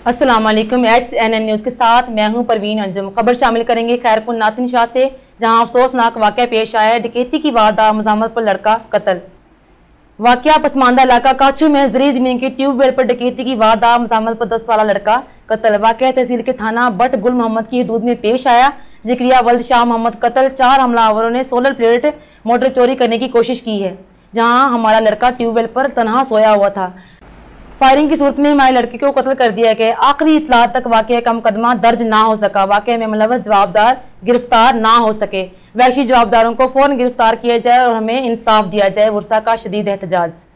अस्सलाम वालेकुम। HNN news के साथ मैं हूं परवीन अंजुम। खबर शामिल करेंगे खैरपुर नातिन शाह से, जहां अफसोसनाक वाक़या पेश आया है। डकैती की वारदात, मज़ामत पर लड़का कत्ल। वाक़या पसमानदा इलाका काचू में ज़री ज़मीन की ट्यूबवेल पर डकैती की वारदात, मज़ामत पर 10 साला लड़का कत्ल। वाक़या तहसील के थाना बट गुल मोहम्मद की हदूद में पेश आया। जिक्रिया वल्द शाह मोहम्मद कत्ल। 4 हमलावरों ने सोलर प्लेट मोटर चोरी करने की कोशिश की है, जहां हमारा लड़का ट्यूबवेल पर तनहा सोया हुआ था। फायरिंग की सूरत में हमारे लड़के को कत्ल कर दिया गया। आखिरी इत्तला तक वाक़या का मुकदमा दर्ज ना हो सका। वाक़या में मुलव्वस जवाबदार गिरफ्तार ना हो सके। वहशी जवाबदारों को फौरन गिरफ्तार किया जाए और हमें इंसाफ दिया जाए। वर्षा का शदीद एहतजाज।